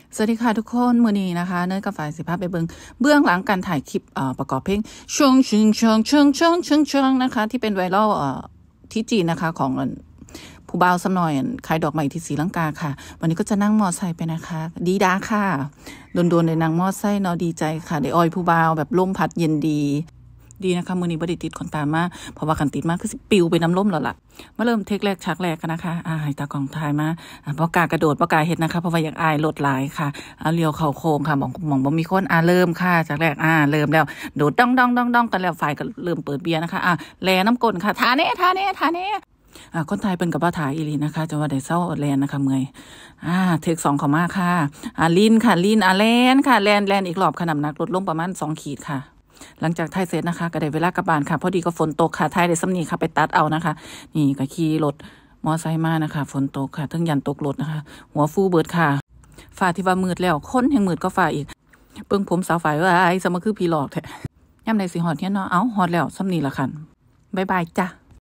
สวัสดีค่ะทุกคนมื้อนี้นะคะเนยกับฝ่ายสิภาพไปเบื้องหลังการถ่ายคลิปประกอบเพลงชงชงชงชงชงชงชงนะคะที่เป็นไวรัลที่จีนนะคะของผู้บ่าวซ้ำหน่อยขายดอกไม้ที่ศรีลังกาค่ะวันนี้ก็จะนั่งมอไซค์ไปนะคะดีดาค่ะโดนๆเลยนั่งมอไซค์เนาะดีใจค่ะได้ออยผู้บ่าวแบบลมพัดเย็นดีนะคะมือนี้บ่ได้ติดขนตามาเพราะว่าคันติดมากคือสิปิวไปน้ำล่มแล้วล่ะมาเริ่มเทคแรกฉากแรกกันนะคะให้ตากล้องถ่ายมาบ่กล้ากระโดดบ่กล้าเฮ็ดนะคะเพราะว่าอยากอายรถหลายค่ะเลี้ยวเข้าโค้งค่ะมองบ่มีคนเริ่มค่ะจากแรกเริ่มแล้วโดดดองกันแล้วไฟก็เริ่มเปิดเบียร์นะคะแลน้ำก้นค่ะทาเน่คนไทยเป็นกับว่าถ่ายอีลีนะคะจะว่าได้เศร้าแลนนะคะเมื่อยเทค2เข้ามาค่ะลินแลนค่ะแลนอีกรอบค่ะน้ำหนักลดลงประมาณ2ขีดค่ะหลังจากถ่ายเสร็จนะคะก็ได้เวลากลับบ้านค่ะพอดีก็ฝนตกค่ะถ่ายได้ซ้ำนี้ค่ะไปตัดเอานะคะนี่ก็ขี่รถมอไซค์มานะคะฝนตกค่ะทั้งยันตกรถนะคะหัวฟูเบิดค่ะฝ่าที่ว่ามืดแล้วคนแห่งมืดก็ฝ่าอีกเบิ่งผมสาวฝ่ายว่าไอ้สมคือผีหลอกแท้ย่ำในสิฮอดเนี่ยเนาะฮอดแล้วซ้ำนี้ละค่ะบ๊ายบายจ้ะ